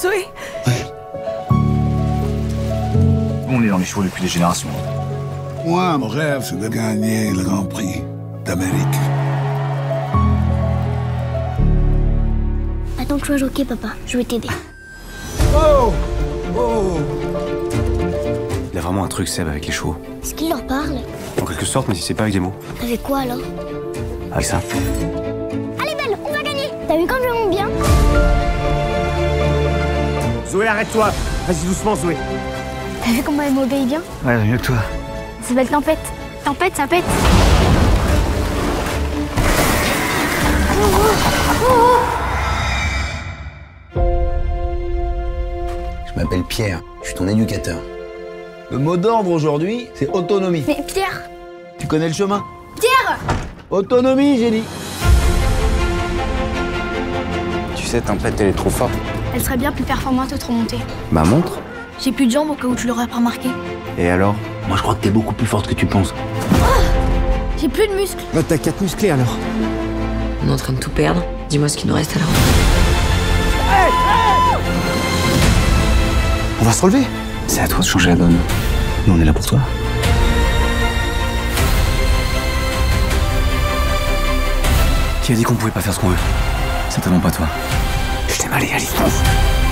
Zoé. On est dans les chevaux depuis des générations. Moi, mon rêve, c'est de gagner le Grand Prix d'Amérique. Attends que je sois jockey, papa. Je vais t'aider. Oh! Oh! Il a vraiment un truc, Seb, avec les chevaux. Est-ce qu'il leur parle? En quelque sorte, mais si c'est pas avec des mots. Avec quoi alors? Avec ça. Allez Belle, on va gagner! T'as vu comme je monte bien? Zoé, arrête-toi. Vas-y doucement, Zoé. T'as vu comment elle m'obéit bien? Ouais, mieux que toi. Ça s'appelle Tempête. Tempête, ça pète. Je m'appelle Pierre, je suis ton éducateur. Le mot d'ordre aujourd'hui, c'est autonomie. Mais Pierre! Tu connais le chemin? Pierre! Autonomie, j'ai dit. Tu sais, Tempête, elle est trop forte. Elle serait bien plus performante autre montée. Ma montre? J'ai plus de jambes au cas où tu l'aurais pas remarqué. Et alors? Moi, je crois que t'es beaucoup plus forte que tu penses. J'ai plus de muscles. Bah t'as 4 musclés alors. On est en train de tout perdre. Dis-moi ce qu'il nous reste alors. On va se relever. C'est à toi de changer la donne. Nous, on est là pour toi. Qui a dit qu'on pouvait pas faire ce qu'on veut? Certainement pas toi. Je t'ai mal, allez, fonce.